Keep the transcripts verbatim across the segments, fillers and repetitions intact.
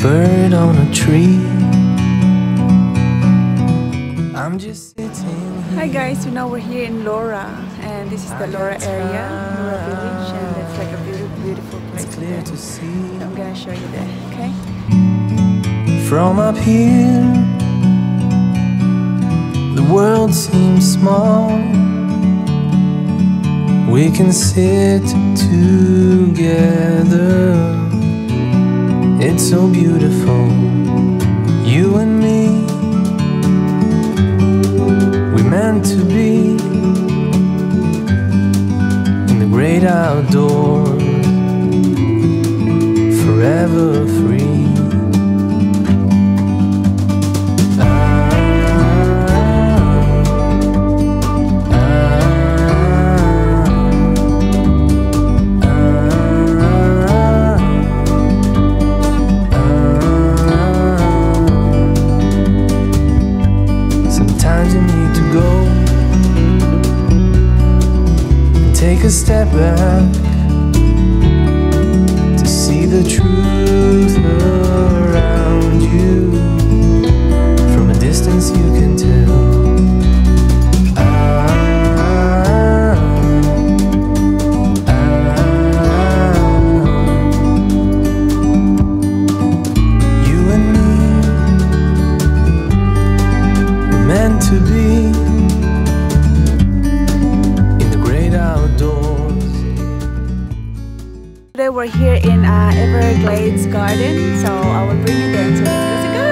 bird on a tree. I'm just sitting. Hi guys, you know we're here in LEURA, and this is the LEURA area, LEURA village, and it's like a beautiful, beautiful place. It's clear to see. So I'm gonna show you there, okay? From up here, the world seems small. We can sit together. It's so beautiful, you and me. We're meant to be in the great outdoors, forever free. Sometimes you need to go and take a step back to see the truth around you. From a distance you can tell. Ah, ah, you and me, meant to be in the great outdoors. Today we're here in uh, Everglades Garden, so I will bring you there. So let's go!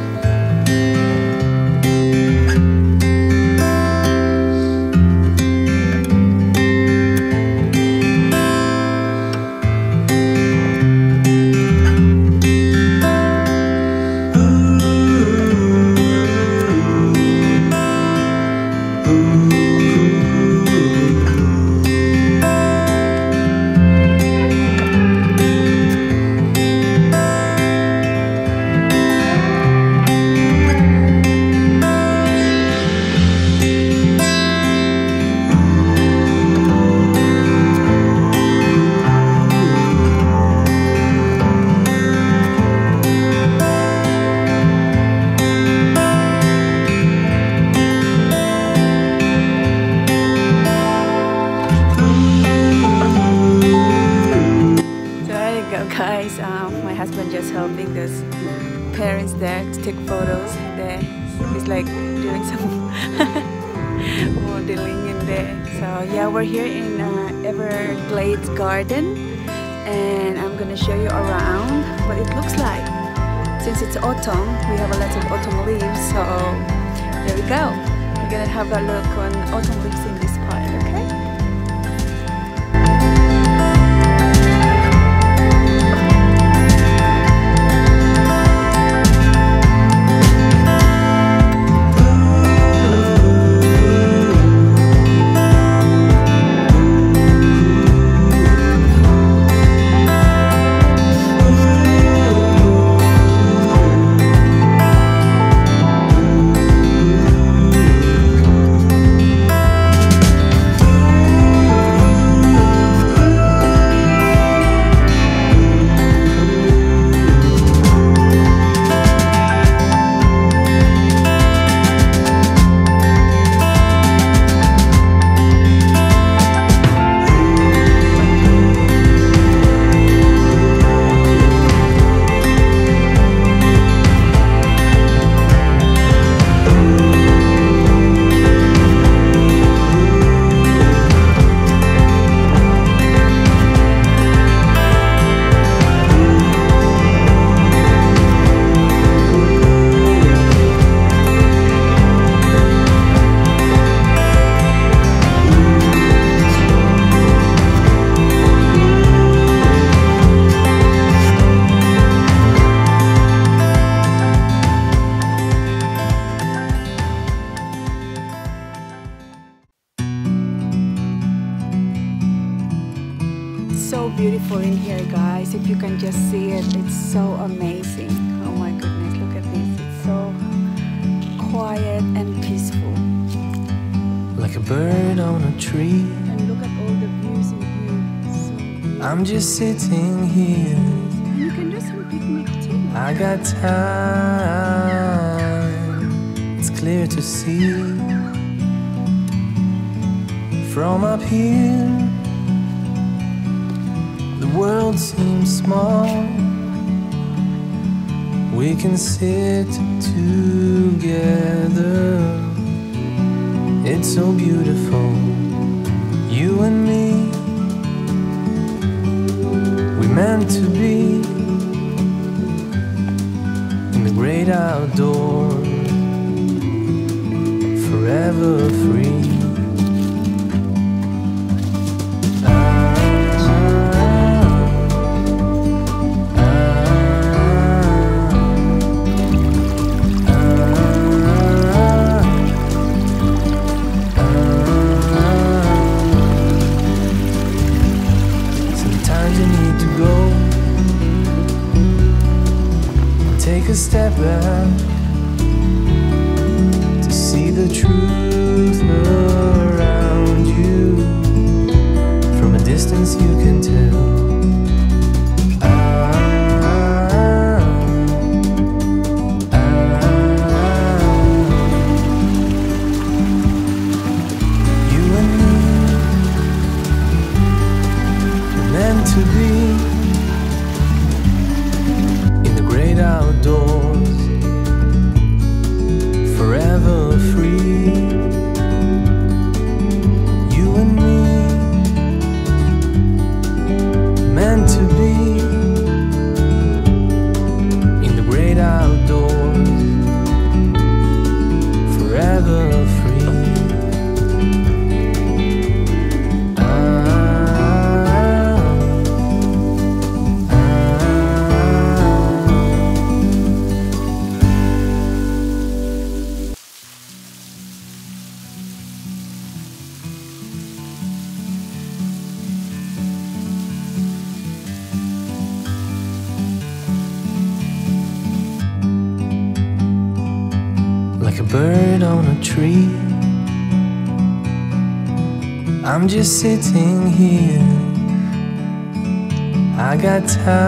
Guys, um, my husband just helping those parents there to take photos. There, he's like doing some modeling in there. So yeah, we're here in uh, Everglades Garden, and I'm gonna show you around what it looks like. Since it's autumn, we have a lot of autumn leaves. So there we go. We're gonna have a look on autumn leaves in this part. Okay. So beautiful in here, guys. If you can just see it, it's so amazing. Oh my goodness, look at this. It's so quiet and peaceful. Like a bird on a tree. And look at all the views in here. So beautiful. I'm just sitting here. And you can do some picnic too. I got time, it's clear to see. From up here, the world seems small. We can sit together. It's so beautiful, you and me. We meant to be in the great outdoors, forever free. Take a step back to see the truth around you. From a distance you can tell. Ah, ah, you and me were meant to be outdoors, forever free. You and me, meant to be in the great outdoors, forever free. Like a bird on a tree, I'm just sitting here. I got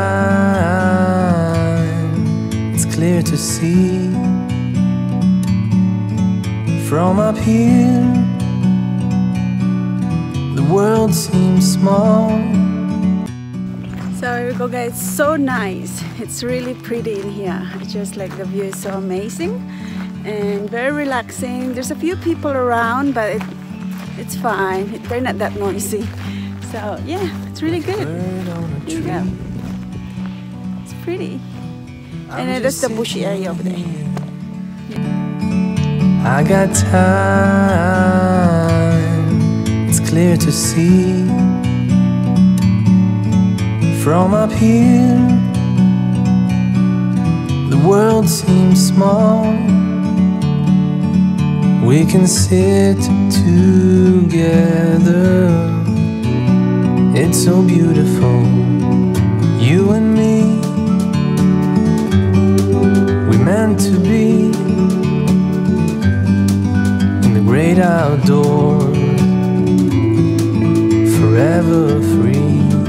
time, it's clear to see. From up here, the world seems small. So here we go, guys. It's so nice. It's really pretty in here. It's just like the view is so amazing and very relaxing. There's a few people around, but it, it's fine. It, they're not that noisy. So yeah, it's really good. Here you go. It's pretty. And then there's the bushy area over there. I got time, it's clear to see. From up here, the world seems small. We can sit together. It's so beautiful, you and me. We meant to be in the great outdoors, forever free.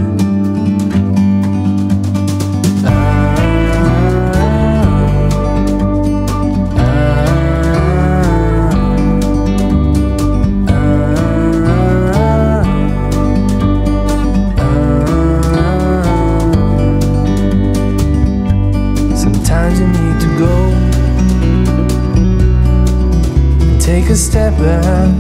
Take a step back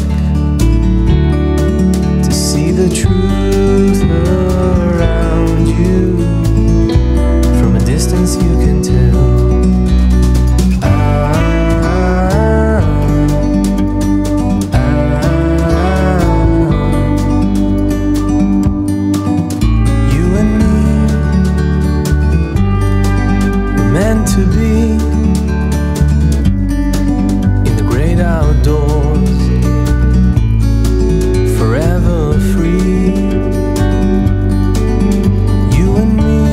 to see the truth around you. From a distance you can tell. Ah, ah, you and me were meant to be outdoors, forever free. You and me,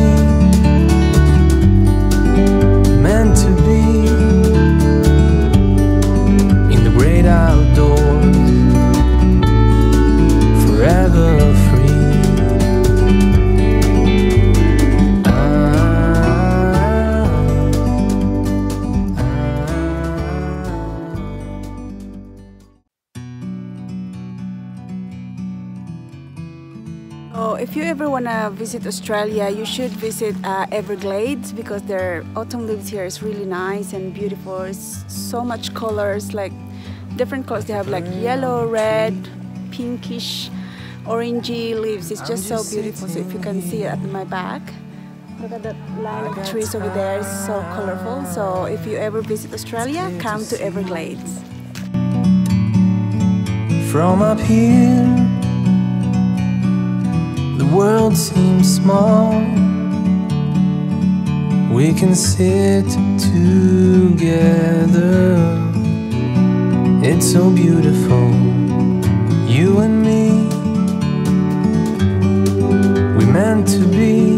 meant to be in the great outdoors, forever free. Ah, want to visit Australia, you should visit uh, Everglades, because their autumn leaves here is really nice and beautiful. It's so much colors, like different colors. They have like yellow, red, pinkish, orangey leaves. It's just so beautiful. So if you can see it at my back, look at that line of trees over there. It's so colorful. So if you ever visit Australia, come to Everglades. From up here, the world seems small. We can sit together. It's so beautiful, you and me. We meant to be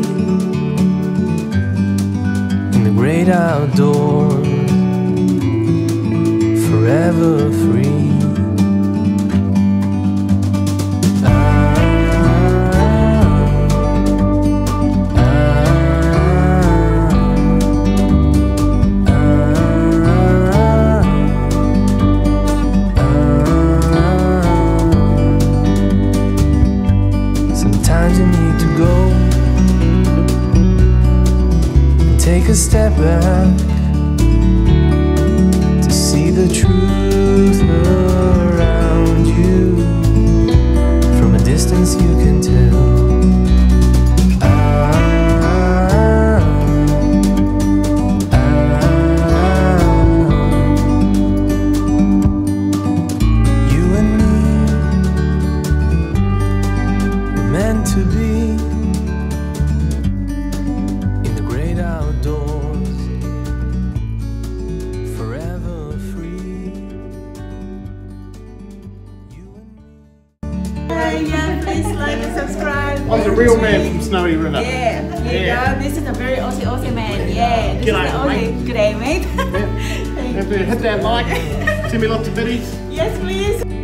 in the great outdoors, forever free. Sometimes you need to go and take a step back to see the truth around you. From a distance you can tell. Ah, ah, you and me were meant to be in the great outdoors, forever free. You and me. Hey, yeah, please like and subscribe. I'm the real man from Snowy River. Yeah, here you Yeah. go. This is a very Aussie Aussie man. Yeah, this G'day, is the Aussie. mate. G'day, mate. Have to hit that like, send me lots of biddies. Yes, please.